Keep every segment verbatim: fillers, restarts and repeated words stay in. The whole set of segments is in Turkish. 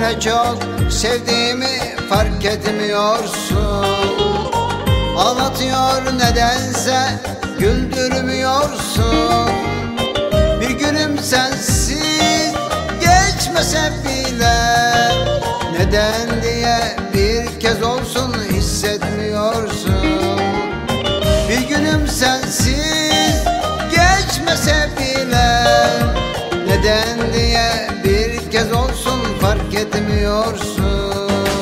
ne çok sevdiğimi fark etmiyorsun. Ağlatıyor nedense, güldürmüyorsun. Bir günüm sensiz geçmese bile, neden diye bir kez olsun hissetmiyorsun. Bir günüm sensiz geçmese bile, neden diye bir kez olsun fark etmiyorsun.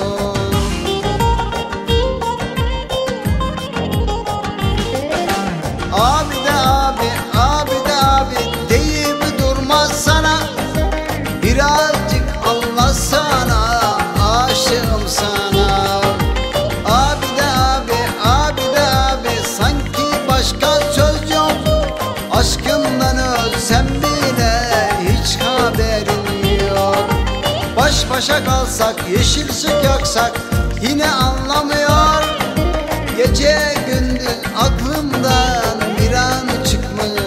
Abi de abi, abi de abi deyip durma sana. Birazcık anlasana, aşığım sana. Abi de abi, abi de abi sanki başka söz yok. Aşkından ölsem bile hiç haberin yok. Baş başa kalsak, yeşil ışık yaksak yine anlamıyor. Gece gündüz aklımdan bir an çıkmıyor.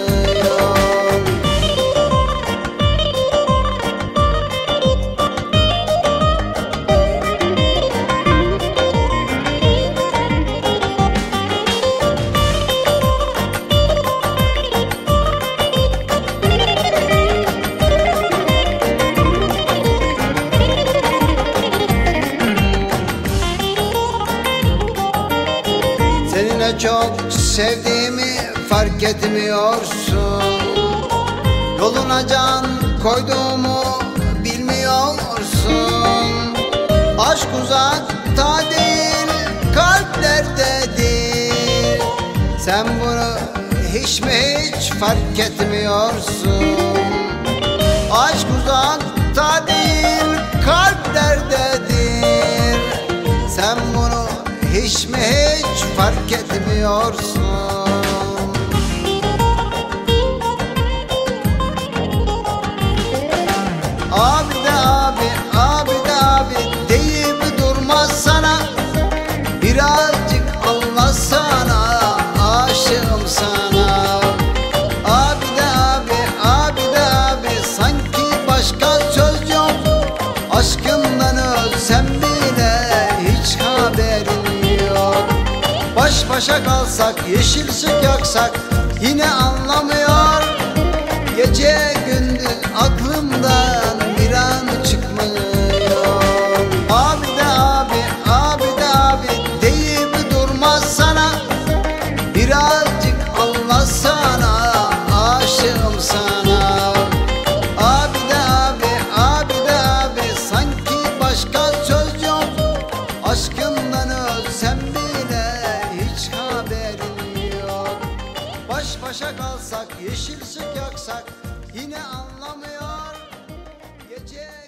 Seni ne çok sevdiğimi fark etmiyorsun. Yoluna can koyduğumu bilmiyorsun. Aşk uzakta değil, kalplerdedir. Sen bunu hiç mi hiç fark etmiyorsun. Aşk uzakta değil, kalplerdedir. Sen bunu hiç mi hiç fark etmiyorsun. Abi de abi, abi de abi deyip durma sana. Birazcık anlasana, aşığım sana. Abi de abi, abi de abi sanki başka söz yok. Aşkımdan ölsem bile hiç haberin yok. Baş başa kalsak, yeşil ışık yaksak yine anlamıyor. Gece gündüz aklımdan bir an çıkmıyor. Abi de abi, abi de abi deyip durma sana. Birazcık anlasana, aşığım sana. Abi de abi, abi de abi sanki başka söz yok. Aşkımdan ölsem bile hiç haberin yok. Baş başa kalsak, yeşil ışık yaksak yine anlamıyor. Gece